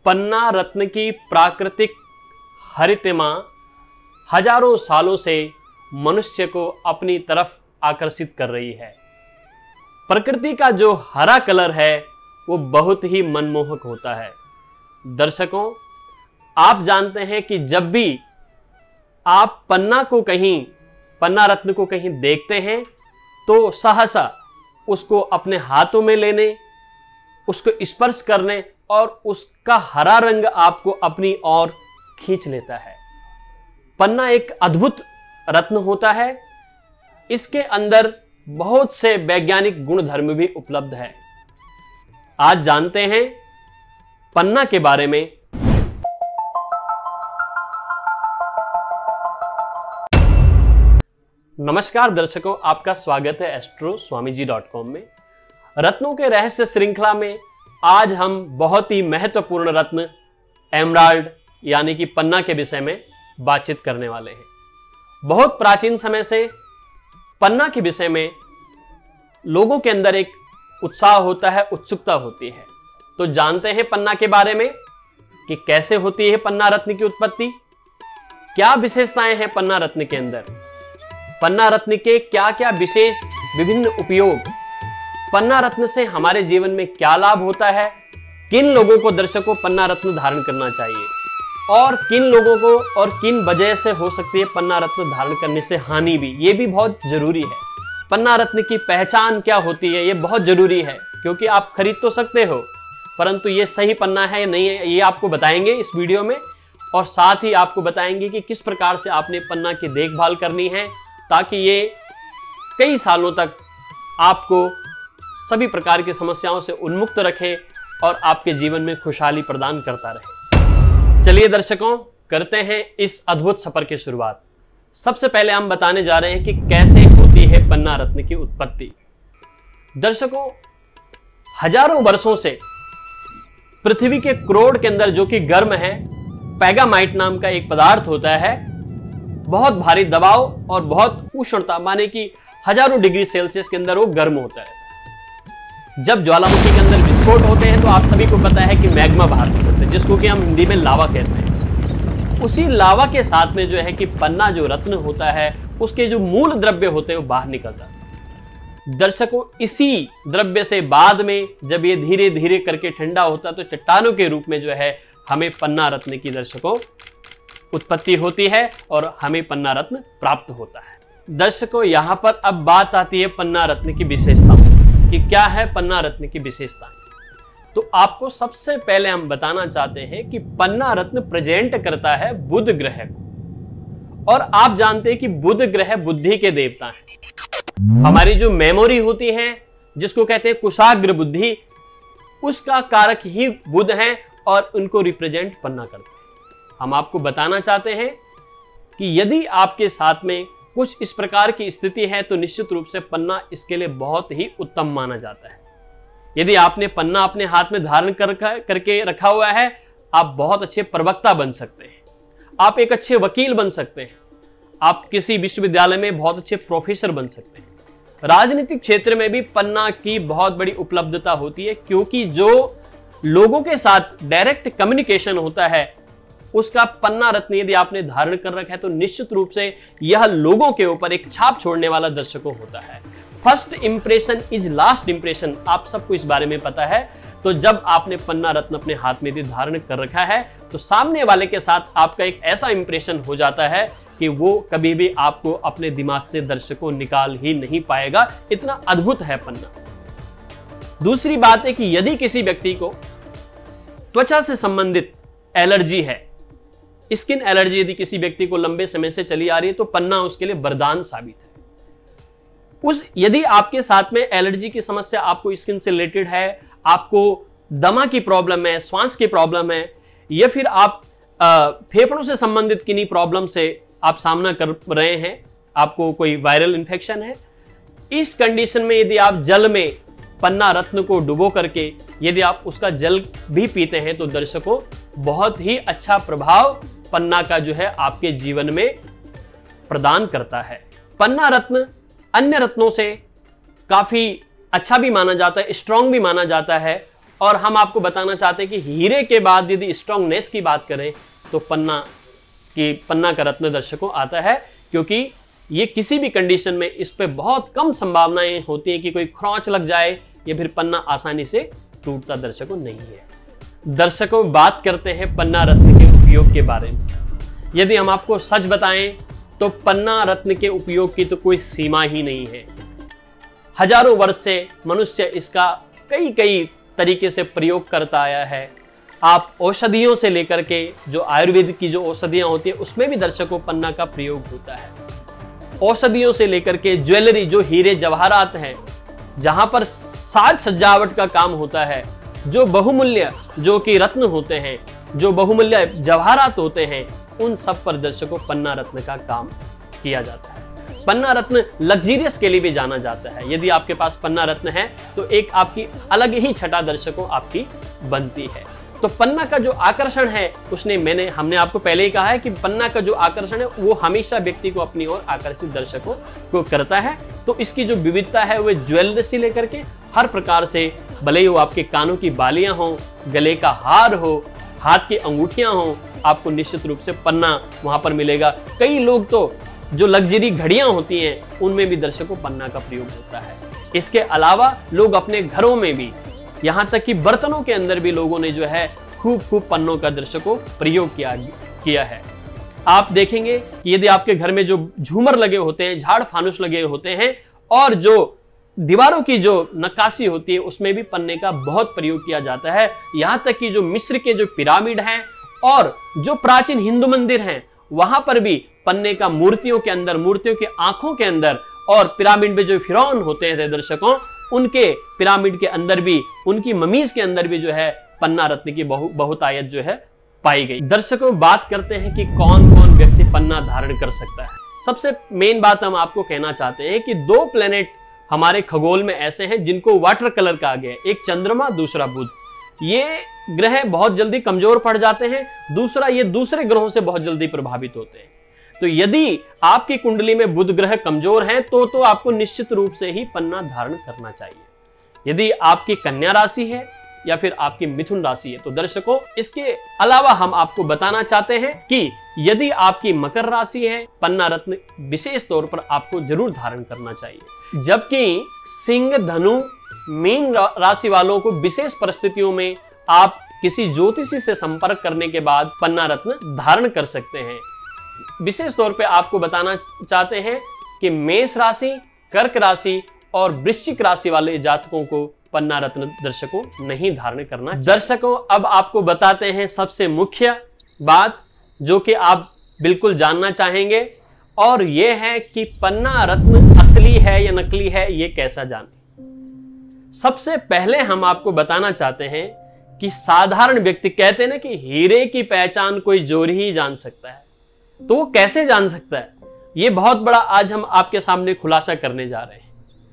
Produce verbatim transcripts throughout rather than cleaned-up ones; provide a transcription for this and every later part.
पन्ना रत्न की प्राकृतिक हरितिमा हजारों सालों से मनुष्य को अपनी तरफ आकर्षित कर रही है। प्रकृति का जो हरा कलर है वो बहुत ही मनमोहक होता है। दर्शकों, आप जानते हैं कि जब भी आप पन्ना को कहीं पन्ना रत्न को कहीं देखते हैं तो सहसा उसको अपने हाथों में लेने, उसको स्पर्श करने और उसका हरा रंग आपको अपनी ओर खींच लेता है। पन्ना एक अद्भुत रत्न होता है। इसके अंदर बहुत से वैज्ञानिक गुणधर्म भी उपलब्ध है। आज जानते हैं पन्ना के बारे में। नमस्कार दर्शकों, आपका स्वागत है Astro Swami ji dot com में। रत्नों के रहस्य श्रृंखला में आज हम बहुत ही महत्वपूर्ण रत्न एमराल्ड यानी कि पन्ना के विषय में बातचीत करने वाले हैं। बहुत प्राचीन समय से पन्ना के विषय में लोगों के अंदर एक उत्साह होता है, उत्सुकता होती है। तो जानते हैं पन्ना के बारे में कि कैसे होती है पन्ना रत्न की उत्पत्ति, क्या विशेषताएं हैं पन्ना रत्न के अंदर, पन्ना रत्न के क्या क्या विशेष विभिन्न उपयोग, पन्ना रत्न से हमारे जीवन में क्या लाभ होता है, किन लोगों को दर्शकों पन्ना रत्न धारण करना चाहिए और किन लोगों को और किन वजह से हो सकती है पन्ना रत्न धारण करने से हानि भी, ये भी बहुत जरूरी है। पन्ना रत्न की पहचान क्या होती है ये बहुत जरूरी है, क्योंकि आप खरीद तो सकते हो परंतु ये सही पन्ना है या नहीं है ये आपको बताएंगे इस वीडियो में। और साथ ही आपको बताएंगे कि किस प्रकार से आपने पन्ना की देखभाल करनी है ताकि ये कई सालों तक आपको सभी प्रकार की समस्याओं से उन्मुक्त रखे और आपके जीवन में खुशहाली प्रदान करता रहे। चलिए दर्शकों, करते हैं इस अद्भुत सफर की शुरुआत। सबसे पहले हम बताने जा रहे हैं कि कैसे होती है पन्ना रत्न की उत्पत्ति। दर्शकों, हजारों वर्षों से पृथ्वी के क्रोड के अंदर जो कि गर्म है, पैगामाइट नाम का एक पदार्थ होता है। बहुत भारी दबाव और बहुत उष्णता, माने कि हजारों डिग्री सेल्सियस के अंदर वो गर्म होता है। जब ज्वालामुखी के अंदर विस्फोट होते हैं तो आप सभी को पता है कि मैग्मा बाहर निकलता है, जिसको कि हम हिंदी में लावा कहते हैं। उसी लावा के साथ में जो है कि पन्ना जो रत्न होता है उसके जो मूल द्रव्य होते हैं वो बाहर निकलता है। दर्शकों, इसी द्रव्य से बाद में जब ये धीरे धीरे करके ठंडा होता है तो चट्टानों के रूप में जो है हमें पन्ना रत्न की दर्शकों उत्पत्ति होती है और हमें पन्ना रत्न प्राप्त होता है। दर्शकों, यहां पर अब बात आती है पन्ना रत्न की विशेषताओं कि क्या है पन्ना रत्न की विशेषताएं। तो आपको सबसे पहले हम बताना चाहते हैं कि पन्ना रत्न प्रेजेंट करता है बुध ग्रह को, और आप जानते हैं कि बुध ग्रह बुद्धि के देवता हैं। हमारी जो मेमोरी होती है जिसको कहते हैं कुशाग्र बुद्धि, उसका कारक ही बुध है और उनको रिप्रेजेंट पन्ना करते हैं। हम आपको बताना चाहते हैं कि यदि आपके साथ में कुछ इस प्रकार की स्थिति है तो निश्चित रूप से पन्ना इसके लिए बहुत ही उत्तम माना जाता है। यदि आपने पन्ना अपने हाथ में धारण कर करके रखा हुआ है, आप बहुत अच्छे प्रवक्ता बन सकते हैं, आप एक अच्छे वकील बन सकते हैं, आप किसी विश्वविद्यालय में बहुत अच्छे प्रोफेसर बन सकते हैं। राजनीतिक क्षेत्र में भी पन्ना की बहुत बड़ी उपलब्धता होती है, क्योंकि जो लोगों के साथ डायरेक्ट कम्युनिकेशन होता है उसका पन्ना रत्न यदि आपने धारण कर रखा है तो निश्चित रूप से यह लोगों के ऊपर एक छाप छोड़ने वाला दर्शकों होता है। First impression is last impression, आप सबको इस बारे में पता है। तो जब आपने पन्ना रत्न अपने हाथ में यदि धारण कर रखा है तो सामने वाले के साथ आपका एक ऐसा इंप्रेशन हो जाता है कि वो कभी भी आपको अपने दिमाग से दर्शकों निकाल ही नहीं पाएगा। इतना अद्भुत है पन्ना। दूसरी बात है कि यदि किसी व्यक्ति को त्वचा से संबंधित एलर्जी है, स्किन एलर्जी यदि किसी व्यक्ति को लंबे समय से चली आ रही है तो पन्ना उसके लिए वरदान साबित है। उस यदि आपके साथ में एलर्जी की समस्या आपको स्किन से रिलेटेड है, आपको दमा की प्रॉब्लम है, श्वास की प्रॉब्लम है, या फिर आप फेफड़ों से संबंधित किन्हीं प्रॉब्लम से आप सामना कर रहे हैं, आपको कोई वायरल इंफेक्शन है, इस कंडीशन में यदि आप जल में पन्ना रत्न को डुबो करके यदि आप उसका जल भी पीते हैं तो दर्शकों बहुत ही अच्छा प्रभाव पन्ना का जो है आपके जीवन में प्रदान करता है। पन्ना रत्न अन्य रत्नों से काफी अच्छा भी माना जाता है, स्ट्रॉन्ग भी माना जाता है और हम आपको बताना चाहते हैं कि हीरे के बाद यदि स्ट्रॉन्गनेस की बात करें तो पन्ना की पन्ना का रत्न दर्शकों आता है, क्योंकि ये किसी भी कंडीशन में इस पे बहुत कम संभावनाएं होती हैं कि कोई खरोंच लग जाए या फिर पन्ना आसानी से टूटता दर्शकों नहीं है। दर्शकों, बात करते हैं पन्ना रत्न के उपयोग के बारे में। यदि हम आपको सच बताएं तो पन्ना रत्न के उपयोग की तो कोई सीमा ही नहीं है। हजारों वर्ष से मनुष्य इसका कई कई तरीके से प्रयोग करता आया है। आप औषधियों से लेकर के जो आयुर्वेद की जो औषधियां होती है उसमें भी दर्शकों पन्ना का प्रयोग होता है। औषधियों से लेकर के ज्वेलरी, जो हीरे जवाहरात हैं, जहां पर साज सजावट का काम होता है, जो बहुमूल्य जो कि रत्न होते हैं, जो बहुमूल्य जवाहरात होते हैं, उन सब पर दर्शकों पन्ना रत्न का काम किया जाता है। पन्ना रत्न लग्जरियस के लिए भी जाना जाता है। यदि आपके पास पन्ना रत्न है तो एक आपकी अलग ही छटा दर्शकों आपकी बनती है। तो पन्ना का जो आकर्षण है उसने मैंने हमने आपको पहले ही कहा है कि पन्ना का जो आकर्षण है वो हमेशा व्यक्ति को अपनी ओर आकर्षित दर्शकों को करता है। तो इसकी जो विविधता है वो ज्वेलरी से लेकर के हर प्रकार से, भले ही वो आपके कानों की बालियां हो, गले का हार हो, हाथ की अंगूठियां हो, आपको निश्चित रूप से पन्ना वहां पर मिलेगा। कई लोग तो जो लग्जरी घड़ियां होती हैं उनमें भी दर्शकों पन्ना का प्रयोग होता है। इसके अलावा लोग अपने घरों में भी, यहाँ तक कि बर्तनों के अंदर भी लोगों ने जो है खूब खूब पन्नों का दर्शकों प्रयोग किया किया है। आप देखेंगे कि यदि आपके घर में जो झूमर लगे होते हैं, झाड़ फानुस लगे होते हैं, और जो दीवारों की जो नक्काशी होती है उसमें भी पन्ने का बहुत प्रयोग किया जाता है। यहाँ तक कि जो मिस्र के जो पिरामिड हैं और जो प्राचीन हिंदू मंदिर हैं वहां पर भी पन्ने का मूर्तियों के अंदर, मूर्तियों की आंखों के अंदर, और पिरामिड में जो फिरौन होते हैं दर्शकों, उनके पिरामिड के अंदर भी, उनकी ममीज के अंदर भी जो है पन्ना रत्न की बहु बहुतायत जो है पाई गई। दर्शकों, बात करते हैं कि कौन कौन व्यक्ति पन्ना धारण कर सकता है। सबसे मेन बात हम आपको कहना चाहते हैं कि दो प्लेनेट हमारे खगोल में ऐसे हैं जिनको वाटर कलर कहा गया है, एक चंद्रमा, दूसरा बुध। ये ग्रह बहुत जल्दी कमजोर पड़ जाते हैं, दूसरा ये दूसरे ग्रहों से बहुत जल्दी प्रभावित होते हैं। तो यदि आपकी कुंडली में बुध ग्रह कमजोर हैं तो तो आपको निश्चित रूप से ही पन्ना धारण करना चाहिए। यदि आपकी कन्या राशि है या फिर आपकी मिथुन राशि है तो दर्शकों, इसके अलावा हम आपको बताना चाहते हैं कि यदि आपकी मकर राशि है, पन्ना रत्न विशेष तौर पर आपको जरूर धारण करना चाहिए। जबकि सिंह, धनु, मीन राशि वालों को विशेष परिस्थितियों में आप किसी ज्योतिषी से संपर्क करने के बाद पन्ना रत्न धारण कर सकते हैं। विशेष तौर पे आपको बताना चाहते हैं कि मेष राशि, कर्क राशि और वृश्चिक राशि वाले जातकों को पन्ना रत्न दर्शकों नहीं धारण करना। दर्शकों, अब आपको बताते हैं सबसे मुख्य बात जो कि आप बिल्कुल जानना चाहेंगे, और यह है कि पन्ना रत्न असली है या नकली है, ये कैसा जाने। सबसे पहले हम आपको बताना चाहते हैं कि साधारण व्यक्ति, कहते हैं ना कि हीरे की पहचान कोई जोरी ही जान सकता है, तो वो कैसे जान सकता है, ये बहुत बड़ा आज हम आपके सामने खुलासा करने जा रहे हैं।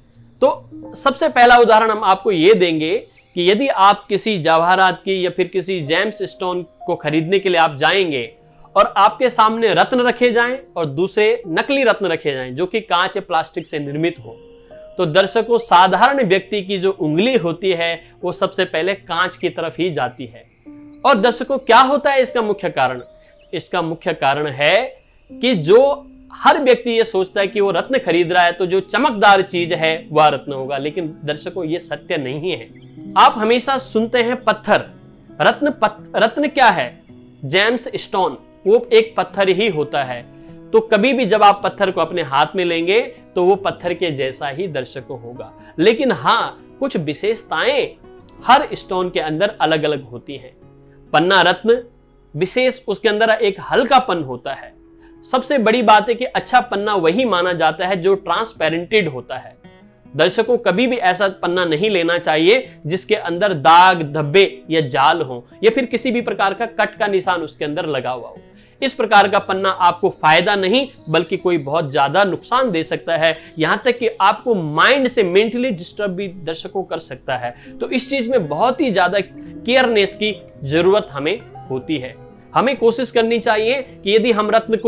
तो सबसे पहला उदाहरण हम आपको ये देंगे कि यदि आप किसी जवाहरात की या फिर किसी जेम्स स्टोन को खरीदने के लिए आप जाएंगे और आपके सामने रत्न रखे जाएं और दूसरे नकली रत्न रखे जाएं जो कि कांच या प्लास्टिक से निर्मित हो, तो दर्शकों, साधारण व्यक्ति की जो उंगली होती है वो सबसे पहले कांच की तरफ ही जाती है। और दर्शकों, क्या होता है इसका मुख्य कारण? इसका मुख्य कारण है कि जो हर व्यक्ति ये सोचता है कि वो रत्न खरीद रहा है तो जो चमकदार चीज है वह रत्न होगा, लेकिन दर्शकों ये सत्य नहीं है। आप हमेशा सुनते हैं पत्थर, रत्न पत, रत्न क्या है? जेम्स स्टोन, वो एक पत्थर ही होता है। तो कभी भी जब आप पत्थर को अपने हाथ में लेंगे तो वो पत्थर के जैसा ही दर्शकों होगा, लेकिन हाँ, कुछ विशेषताएं हर स्टोन के अंदर अलग अलग होती हैं। पन्ना रत्न विशेष, उसके अंदर एक हल्कापन होता है। सबसे बड़ी बात है कि अच्छा पन्ना वही माना जाता है जो ट्रांसपेरेंटेड होता है। दर्शकों, कभी भी ऐसा पन्ना नहीं लेना चाहिए जिसके अंदर दाग, धब्बे या जाल हो या फिर किसी भी प्रकार का कट का निशान उसके अंदर लगा हुआ हो। इस प्रकार का पन्ना आपको फायदा नहीं बल्कि कोई बहुत ज्यादा नुकसान दे सकता है, यहां तक कि आपको माइंड से मेंटली डिस्टर्ब भी दर्शकों कर सकता है। तो इस चीज में बहुत ही ज्यादा केयरनेस की जरूरत हमें होती है। हमें कोशिश करनी चाहिए कि यदि हम रत्न को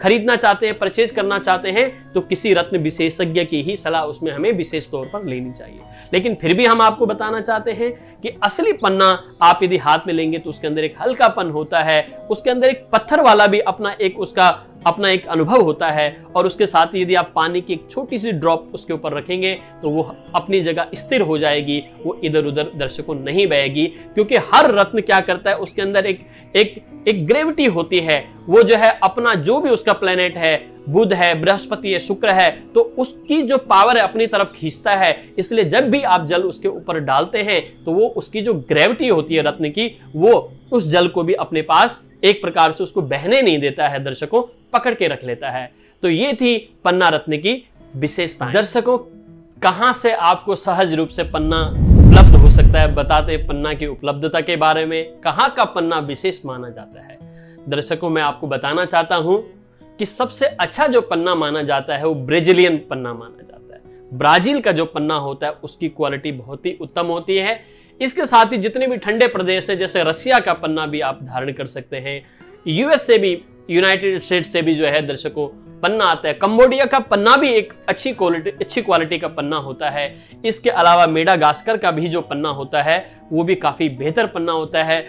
खरीदना चाहते हैं, परचेज करना चाहते हैं, तो किसी रत्न विशेषज्ञ की ही सलाह उसमें हमें विशेष तौर पर लेनी चाहिए। लेकिन फिर भी हम आपको बताना चाहते हैं कि असली पन्ना आप यदि हाथ में लेंगे तो उसके अंदर एक हल्कापन होता है, उसके अंदर एक पत्थर वाला भी अपना एक उसका अपना एक अनुभव होता है, और उसके साथ ही यदि आप पानी की एक छोटी सी ड्रॉप उसके ऊपर रखेंगे तो वो अपनी जगह स्थिर हो जाएगी, वो इधर उधर दर्शकों नहीं बहेगी। क्योंकि हर रत्न क्या करता है, उसके अंदर एक एक एक ग्रेविटी होती है, वो जो है अपना जो भी उसका प्लेनेट है, बुध है, बृहस्पति है, शुक्र है, तो उसकी जो पावर है अपनी तरफ खींचता है। इसलिए जब भी आप जल उसके ऊपर डालते हैं तो वो उसकी जो ग्रेविटी होती है रत्न की, वो उस जल को भी अपने पास एक प्रकार से उसको बहने नहीं देता है, दर्शकों पकड़ के रख लेता है। तो ये थी पन्ना रत्न की विशेषता। दर्शकों, कहां से आपको सहज रूप से पन्ना उपलब्ध हो सकता है, बताते हैं पन्ना की उपलब्धता के बारे में, कहां का पन्ना विशेष माना जाता है। दर्शकों, मैं आपको बताना चाहता हूं कि सबसे अच्छा जो पन्ना माना जाता है वो ब्राजीलियन पन्ना माना जाता है। ब्राजील का जो पन्ना होता है उसकी क्वालिटी बहुत ही उत्तम होती है। इसके साथ ही जितने भी ठंडे प्रदेश हैं, जैसे रसिया का पन्ना भी आप धारण कर सकते हैं, यूएस से भी, यूनाइटेड स्टेट्स से भी जो है दर्शकों पन्ना आता है। कंबोडिया का पन्ना भी एक अच्छी क्वालिटी अच्छी क्वालिटी का पन्ना होता है। इसके अलावा मेडागास्कर का भी जो पन्ना होता है वो भी काफी बेहतर पन्ना होता है।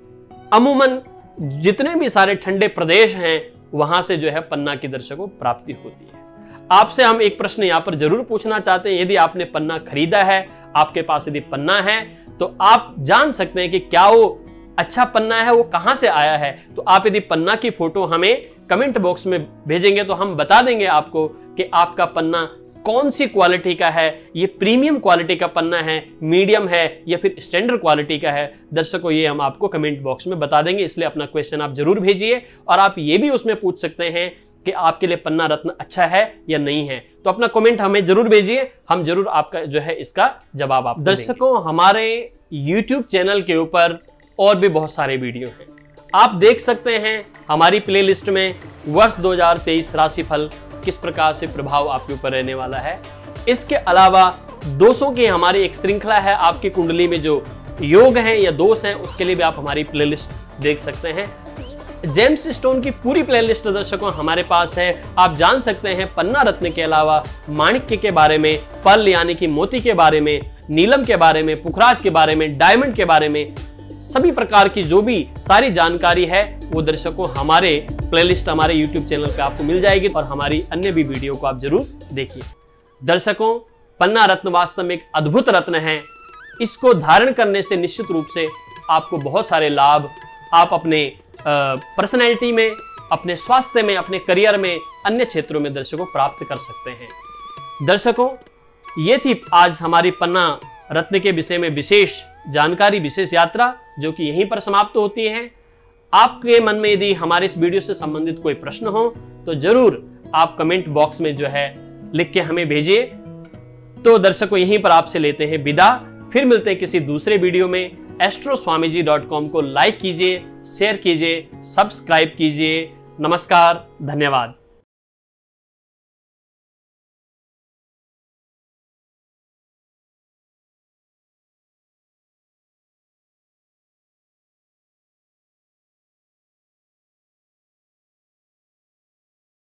अमूमन जितने भी सारे ठंडे प्रदेश हैं वहां से जो है पन्ना की दर्शकों प्राप्ति होती है। आपसे हम एक प्रश्न यहां पर जरूर पूछना चाहते हैं, यदि आपने पन्ना खरीदा है, आपके पास यदि पन्ना है, तो आप जान सकते हैं कि क्या वो अच्छा पन्ना है, वो कहां से आया है। तो आप यदि पन्ना की फोटो हमें कमेंट बॉक्स में भेजेंगे तो हम बता देंगे आपको कि आपका पन्ना कौन सी क्वालिटी का है, ये प्रीमियम क्वालिटी का पन्ना है, मीडियम है या फिर स्टैंडर्ड क्वालिटी का है। दर्शकों, ये हम आपको कमेंट बॉक्स में बता देंगे, इसलिए अपना क्वेश्चन आप जरूर भेजिए। और आप ये भी उसमें पूछ सकते हैं कि आपके लिए पन्ना रत्न अच्छा है या नहीं है। तो अपना कमेंट हमें जरूर भेजिए, हम जरूर आपका जो है इसका जवाब आप दर्शकों, हमारे यूट्यूब चैनल के ऊपर और भी बहुत सारे वीडियो हैं, आप देख सकते हैं। हमारी प्लेलिस्ट में वर्ष दो हज़ार तेईस राशिफल किस प्रकार से प्रभाव आपके ऊपर रहने वाला है। इसके अलावा दोषों की हमारी एक श्रृंखला है, आपकी कुंडली में जो योग हैं या दोष हैं उसके लिए भी आप हमारी प्लेलिस्ट देख सकते हैं। जेम्स स्टोन की पूरी प्लेलिस्ट दर्शकों हमारे पास है। आप जान सकते हैं पन्ना रत्न के अलावा माणिक्य के बारे में, पल यानी कि मोती के बारे में, नीलम के बारे में, पुखराज के बारे में, डायमंड के बारे में, सभी प्रकार की जो भी सारी जानकारी है वो दर्शकों हमारे प्लेलिस्ट हमारे यूट्यूब चैनल पे आपको मिल जाएगी, और हमारी अन्य भी वीडियो को आप जरूर देखिए। दर्शकों, पन्ना रत्न वास्तव में एक अद्भुत रत्न है। इसको धारण करने से निश्चित रूप से आपको बहुत सारे लाभ आप अपने पर्सनैलिटी में, अपने स्वास्थ्य में, अपने करियर में, अन्य क्षेत्रों में दर्शकों प्राप्त कर सकते हैं। दर्शकों, ये थी आज हमारी पन्ना रत्न के विषय में विशेष जानकारी, विशेष यात्रा, जो कि यहीं पर समाप्त होती है। आपके मन में यदि हमारे इस वीडियो से संबंधित कोई प्रश्न हो तो जरूर आप कमेंट बॉक्स में जो है लिख के हमें भेजिए। तो दर्शकों, यहीं पर आपसे लेते हैं विदा, फिर मिलते हैं किसी दूसरे वीडियो में। Astro Swami ji dot com को लाइक कीजिए, शेयर कीजिए, सब्सक्राइब कीजिए। नमस्कार, धन्यवाद।